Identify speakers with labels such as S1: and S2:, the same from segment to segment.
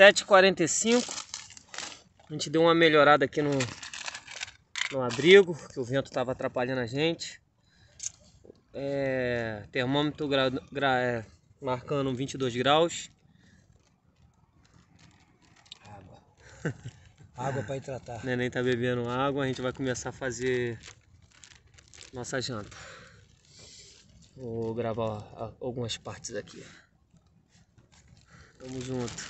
S1: 7h45. A gente deu uma melhorada aqui no abrigo, que o vento estava atrapalhando a gente. Termômetro marcando 22 graus.
S2: Água para hidratar.
S1: O neném tá bebendo água, a gente vai começar a fazer nossa janta. Vou gravar algumas partes aqui. Tamo junto.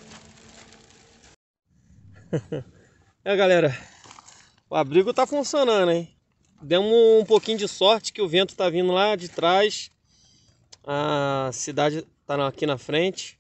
S1: Galera, o abrigo tá funcionando, hein? Demos um pouquinho de sorte que o vento tá vindo lá de trás. A cidade tá aqui na frente.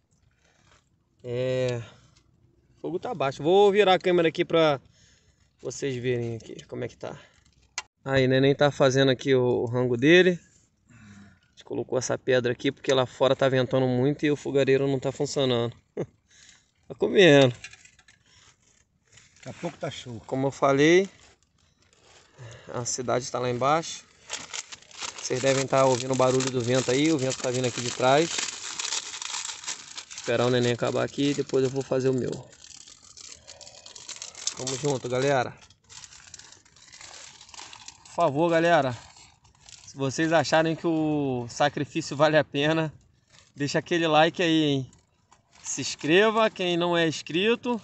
S1: O fogo tá baixo. Vou virar a câmera aqui pra vocês verem aqui como é que tá. Aí, neném tá fazendo aqui o rango dele. A gente colocou essa pedra aqui porque lá fora tá ventando muito e o fogareiro não tá funcionando. Tá comendo.
S2: Daqui a pouco tá show.
S1: Como eu falei, a cidade está lá embaixo. Vocês devem estar ouvindo o barulho do vento aí. O vento tá vindo aqui de trás. Esperar o neném acabar aqui e depois eu vou fazer o meu. Tamo junto, galera. Por favor, galera, se vocês acharem que o sacrifício vale a pena, deixa aquele like aí, hein? Se inscreva, quem não é inscrito.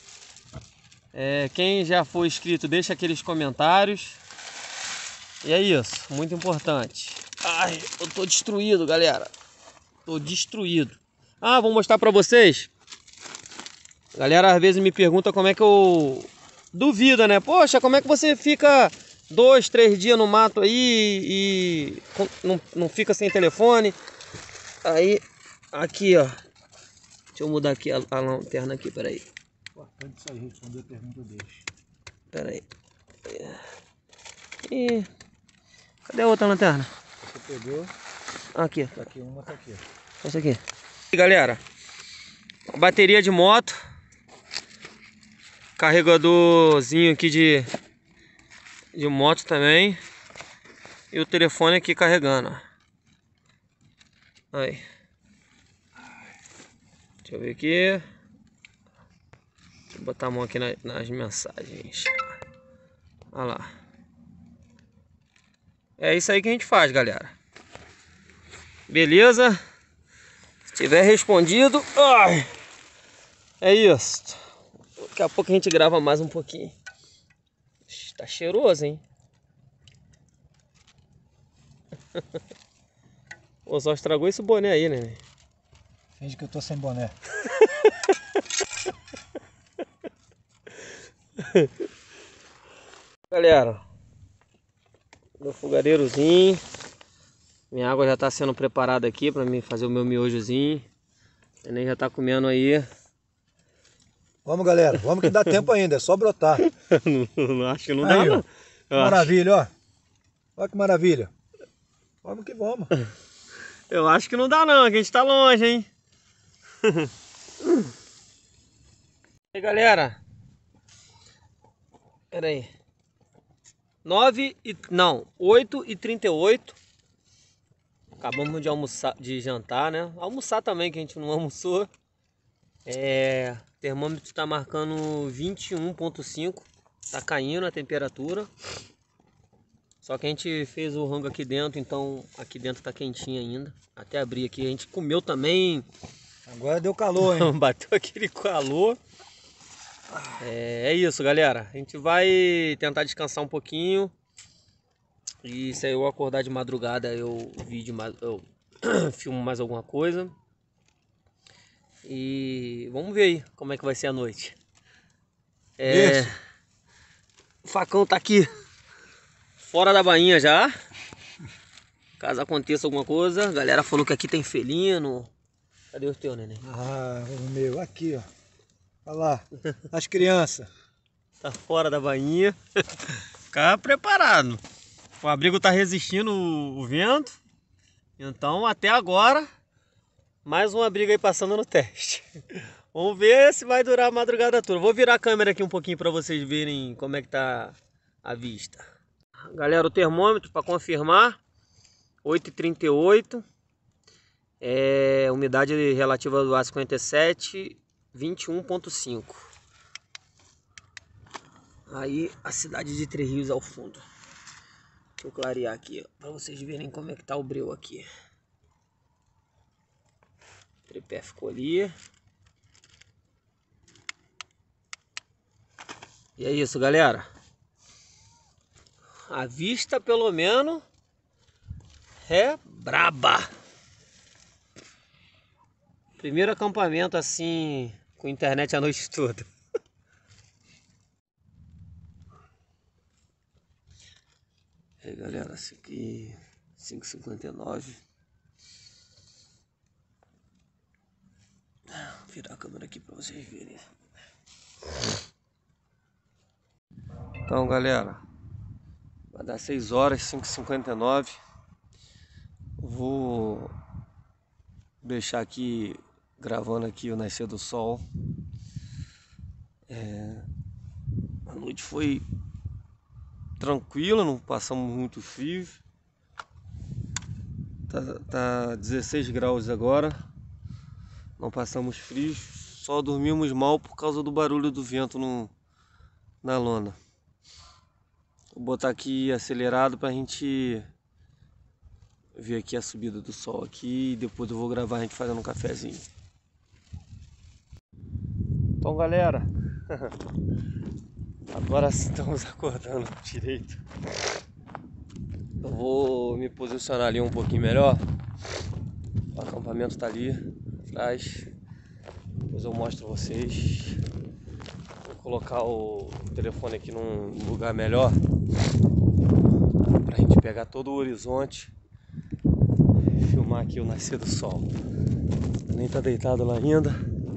S1: Quem já foi inscrito, deixa aqueles comentários. E é isso, muito importante. Ai, eu tô destruído, galera. Tô destruído. Vou mostrar pra vocês. A galera às vezes me pergunta como é que eu... Duvida, né? Poxa, como é que você fica 2, 3 dias no mato aí e não fica sem telefone? Aí, aqui, ó. Deixa eu mudar aqui a lanterna aqui, peraí.
S2: Importante isso aí, responder a pergunta deles.
S1: Peraí. Cadê a outra lanterna?
S2: Você pegou?
S1: Aqui.
S2: Tá aqui, uma tá aqui.
S1: Essa aqui. E galera, bateria de moto. Carregadorzinho aqui de moto também. E o telefone aqui carregando. Aí. Deixa eu ver aqui. Vou botar a mão aqui nas mensagens. Olha lá. É isso aí que a gente faz, galera. Beleza? Se tiver respondido, é isso. Daqui a pouco a gente grava mais um pouquinho. Tá cheiroso, hein? Pô, só estragou esse boné aí, né?
S2: Finge que eu tô sem boné.
S1: Galera, meu fogareirozinho. Minha água já tá sendo preparada aqui pra mim fazer o meu miojozinho. O neném já tá comendo aí.
S2: Vamos, galera, vamos que dá tempo ainda, é só brotar.
S1: Não acho que não dá,
S2: aí,
S1: não.
S2: Maravilha, ó. Olha que maravilha. Vamos que vamos.
S1: Eu acho que não dá não, que a gente tá longe, hein? E aí, galera. Pera aí. 8h38. Acabamos de almoçar, de jantar, né? Almoçar também, que a gente não almoçou. O termômetro tá marcando 21,5. Tá caindo a temperatura. Só que a gente fez o rango aqui dentro, então aqui dentro tá quentinho ainda. Até abrir aqui, a gente comeu também.
S2: Agora deu calor, hein?
S1: Bateu aquele calor. É isso, galera. A gente vai tentar descansar um pouquinho. E se eu acordar de madrugada, eu filmo mais alguma coisa. E vamos ver aí como é que vai ser a noite. O facão tá aqui fora da bainha já. Caso aconteça alguma coisa. A galera falou que aqui tem felino. Cadê o teu, neném?
S2: O meu, aqui, ó. Olha lá, as crianças.
S1: Tá fora da bainha. Ficar preparado. O abrigo tá resistindo o vento. Então até agora, mais um abrigo aí passando no teste. Vamos ver se vai durar a madrugada toda. Vou virar a câmera aqui um pouquinho para vocês verem como é que tá a vista. Galera, o termômetro para confirmar, 8h38. Umidade relativa do ar 57. 21,5. Aí a cidade de Três Rios ao fundo. Deixa eu clarear aqui, para vocês verem como é que tá o breu aqui. O tripé ficou ali. E é isso, galera. A vista, pelo menos, é braba. Primeiro acampamento assim, com internet a noite toda. E aí, galera, esse aqui 5,59. Vou virar a câmera aqui para vocês verem. Então, galera, vai dar 6 horas, 5,59. Vou deixar aqui gravando aqui o nascer do sol. A noite foi tranquila, não passamos muito frio. Tá 16 graus agora. Não passamos frio, só dormimos mal por causa do barulho do vento na lona. Vou botar aqui acelerado pra gente ver aqui a subida do sol aqui e depois eu vou gravar a gente fazendo um cafezinho. Então, galera, agora estamos acordando direito. Eu vou me posicionar ali um pouquinho melhor. O acampamento tá ali atrás. Depois eu mostro vocês. Vou colocar o telefone aqui num lugar melhor pra gente pegar todo o horizonte. Filmar aqui o nascer do sol. Nem tá deitado lá ainda.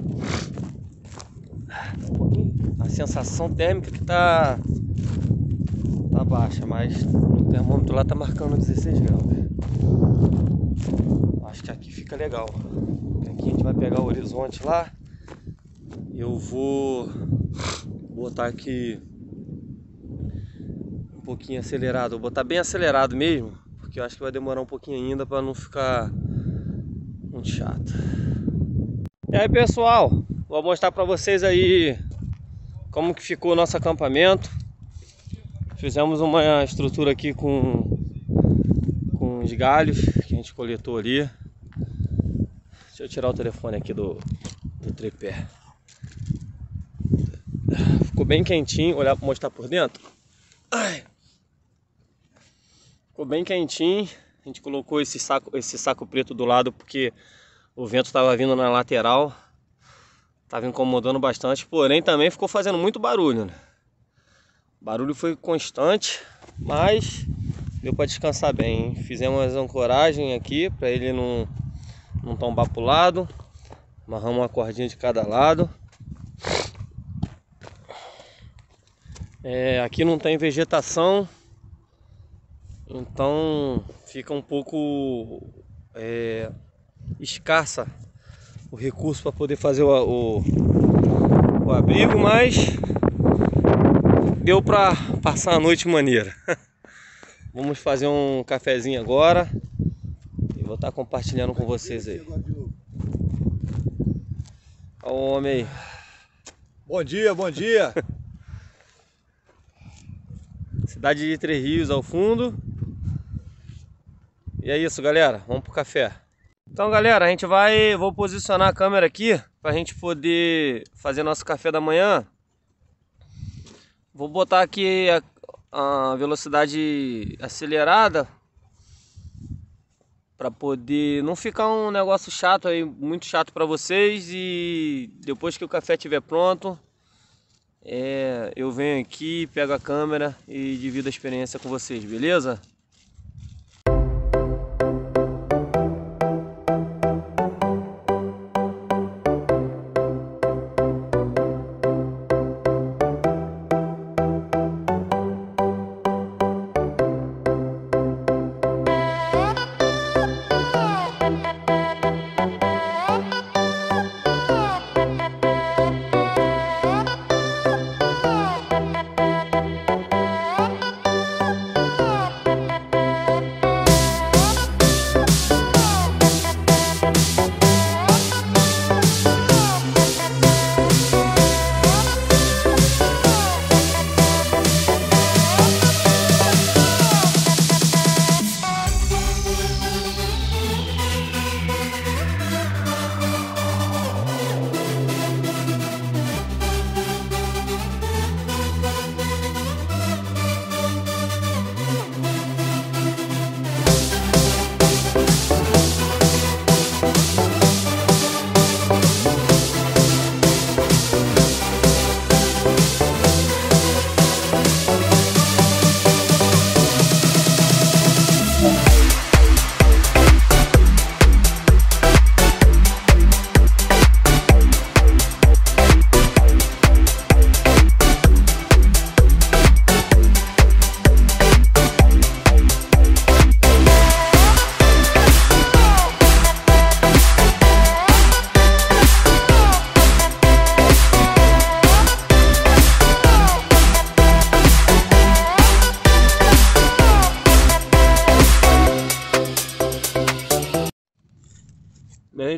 S1: A sensação térmica que tá baixa, mas no termômetro lá tá marcando 16 graus. Acho que aqui fica legal. Aqui a gente vai pegar o horizonte lá. Eu vou botar aqui um pouquinho acelerado. Vou botar bem acelerado mesmo, porque eu acho que vai demorar um pouquinho ainda para não ficar muito chato. E aí, pessoal, vou mostrar para vocês aí como que ficou o nosso acampamento. Fizemos uma estrutura aqui com os galhos que a gente coletou ali. Deixa eu tirar o telefone aqui do tripé. Ficou bem quentinho, olhar para mostrar por dentro. Ai. Ficou bem quentinho. A gente colocou esse saco preto do lado porque o vento estava vindo na lateral. Estava incomodando bastante, porém também ficou fazendo muito barulho, né? O barulho foi constante, mas deu para descansar bem, hein? Fizemos as ancoragens aqui para ele não tombar para o lado. Amarramos uma cordinha de cada lado. Aqui não tem vegetação, então fica um pouco escassa o recurso para poder fazer o abrigo, mas deu para passar a noite maneira. Vamos fazer um cafezinho agora e vou estar compartilhando com vocês aí. Olha o homem aí.
S2: Bom dia, bom dia.
S1: Cidade de Três Rios ao fundo. E é isso, galera, vamos pro café. Então, galera, vou posicionar a câmera aqui pra gente poder fazer nosso café da manhã. Vou botar aqui a velocidade acelerada para poder não ficar um negócio chato aí, muito chato para vocês. E depois que o café estiver pronto, eu venho aqui, pego a câmera e divido a experiência com vocês, beleza?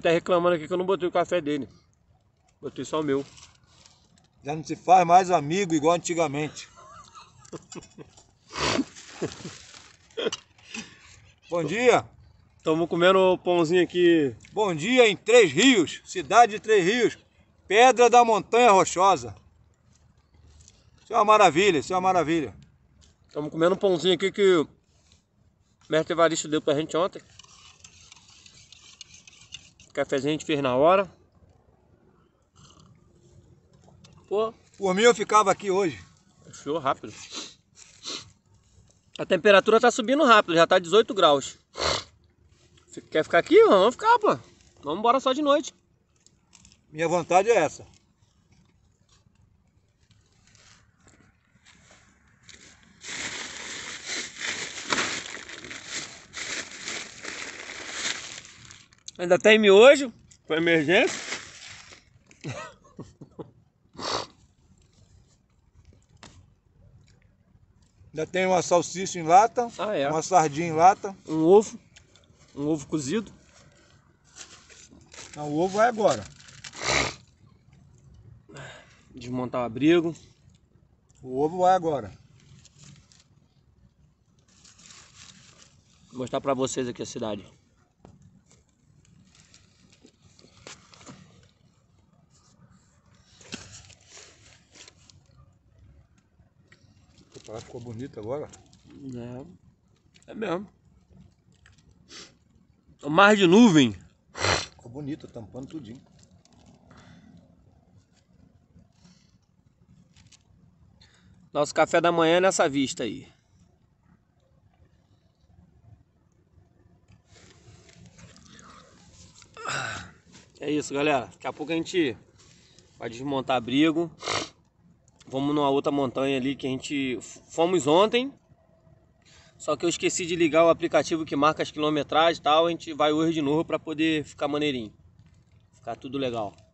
S1: tá reclamando aqui que eu não botei o café dele. Botei só o meu.
S2: Já não se faz mais amigo igual antigamente. Bom dia.
S1: Estamos comendo pãozinho aqui.
S2: Bom dia em Três Rios, cidade de Três Rios. Pedra da Montanha Rochosa. Isso é uma maravilha, isso é uma maravilha.
S1: Estamos comendo um pãozinho aqui que o mestre Evaristo deu pra gente ontem. Cafezinho a gente fez na hora. Pô,
S2: Por mim eu ficava aqui hoje.
S1: fechou rápido. A temperatura tá subindo rápido, já tá 18 graus. Quer ficar aqui? Vamos ficar, pô. Vamos embora só de noite.
S2: Minha vontade é essa.
S1: Ainda tem miojo, foi emergência.
S2: Ainda tem uma salsicha em lata,
S1: Ah, é.
S2: uma sardinha em lata.
S1: Um ovo cozido.
S2: Não, o ovo vai agora.
S1: Desmontar o abrigo.
S2: O ovo vai agora.
S1: Vou mostrar pra vocês aqui a cidade.
S2: Ficou bonito agora.
S1: É mesmo. O mar de nuvem.
S2: Ficou bonito, tampando tudinho.
S1: Nosso café da manhã é nessa vista aí. É isso, galera. Daqui a pouco a gente vai desmontar abrigo. Vamos numa outra montanha ali que a gente fomos ontem. Só que eu esqueci de ligar o aplicativo que marca as quilometragens e tal. A gente vai hoje de novo para poder ficar maneirinho. Ficar tudo legal.